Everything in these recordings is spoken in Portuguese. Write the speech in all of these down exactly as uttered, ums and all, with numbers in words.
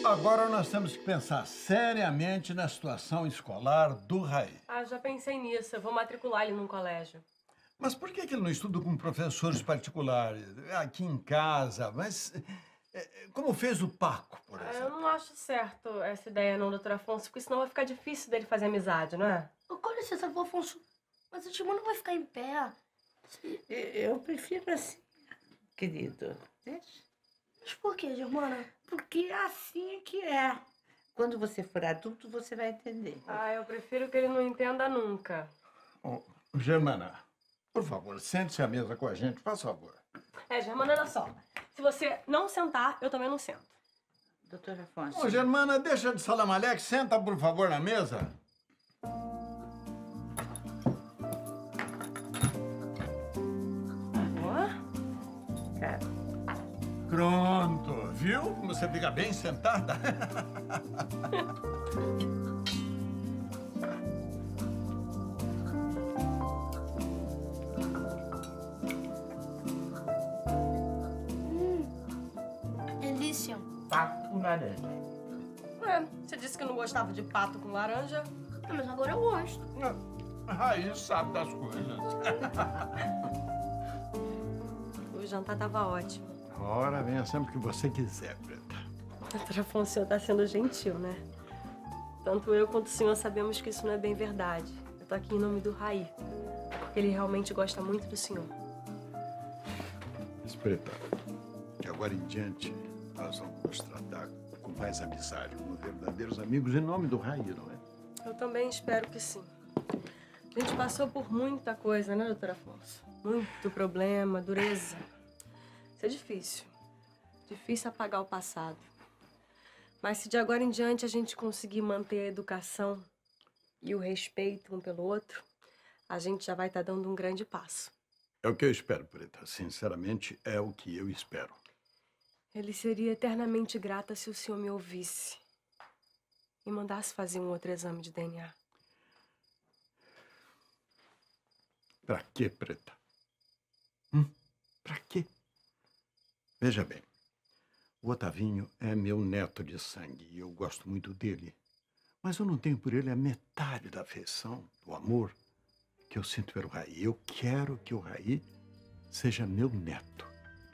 Agora nós temos que pensar seriamente na situação escolar do Raí. Ah, já pensei nisso. Eu vou matricular ele num colégio. Mas por que que ele não estuda com professores particulares, aqui em casa? Mas é, como fez o Paco, por Ah, exemplo? eu não acho certo essa ideia não, doutor Afonso, porque senão vai ficar difícil dele fazer amizade, não é? Com licença, vô Afonso, mas o Timão não vai ficar em pé. Eu prefiro assim, querido. Deixa. Mas por quê, Germana? Porque assim é que é. Quando você for adulto, você vai entender. Ah, eu prefiro que ele não entenda nunca. Oh, Germana, por favor, sente-se à mesa com a gente, faz favor. É, Germana, olha só. Se você não sentar, eu também não sento. Doutor Afonso. Ô, Germana, deixa de salamaleque, senta, por favor, na mesa. Ó. Cara. Pronto, viu? Como você fica bem sentada? Delícia. Pato com laranja. É, você disse que não gostava de pato com laranja. Ah, mas agora eu gosto. Aí sabe das coisas. O jantar tava ótimo. Ora, venha sempre que você quiser, Preta. Doutor Afonso, o senhor tá sendo gentil, né? Tanto eu quanto o senhor sabemos que isso não é bem verdade. Eu tô aqui em nome do Raí, porque ele realmente gosta muito do senhor. Mas, Preta, de agora em diante, nós vamos nos tratar com mais amizade, como verdadeiros amigos, em nome do Raí, não é? Eu também espero que sim. A gente passou por muita coisa, né, doutor Afonso? Muito problema, dureza. Isso é difícil. Difícil apagar o passado. Mas se de agora em diante a gente conseguir manter a educação e o respeito um pelo outro, a gente já vai estar dando um grande passo. É o que eu espero, Preta. Sinceramente, é o que eu espero. Ele seria eternamente grata se o senhor me ouvisse e mandasse fazer um outro exame de D N A. Pra quê, Preta? Hum? Pra quê? Veja bem, o Otavinho é meu neto de sangue e eu gosto muito dele. Mas eu não tenho por ele a metade da afeição, do amor que eu sinto pelo Raí. Eu quero que o Raí seja meu neto.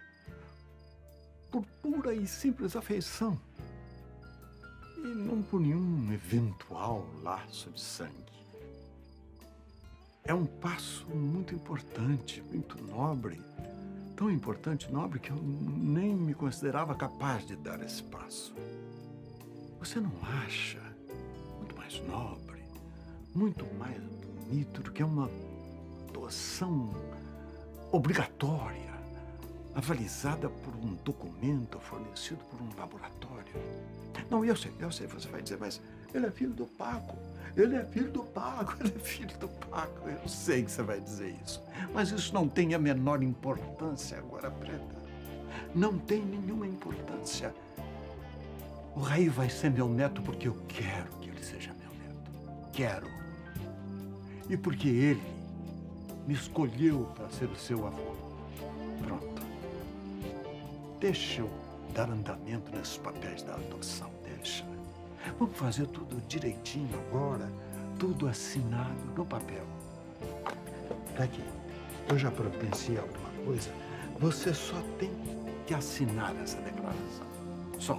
Por pura e simples afeição. E não por nenhum eventual laço de sangue. É um passo muito importante, muito nobre. Tão importante e nobre que eu nem me considerava capaz de dar esse passo. Você não acha muito mais nobre, muito mais bonito do que uma doação obrigatória, avalizada por um documento fornecido por um laboratório? Não, eu sei, eu sei, você vai dizer, mas ele é filho do Paco. Ele é filho do Paco, ele é filho do Paco. Eu sei que você vai dizer isso. Mas isso não tem a menor importância agora, Preta. Não tem nenhuma importância. O Raí vai ser meu neto porque eu quero que ele seja meu neto. Quero. E porque ele me escolheu para ser o seu avô. Pronto. Deixa eu dar andamento nesses papéis da adoção, deixa. Vamos fazer tudo direitinho agora, tudo assinado no papel. Tá aqui, eu já providenciei alguma coisa, você só tem que assinar essa declaração. Só.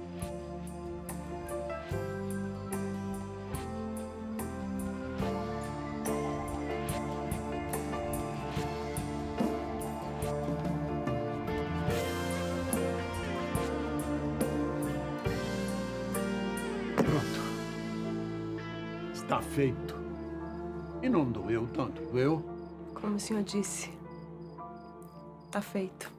Está feito. E não doeu tanto, doeu? Como o senhor disse, tá feito.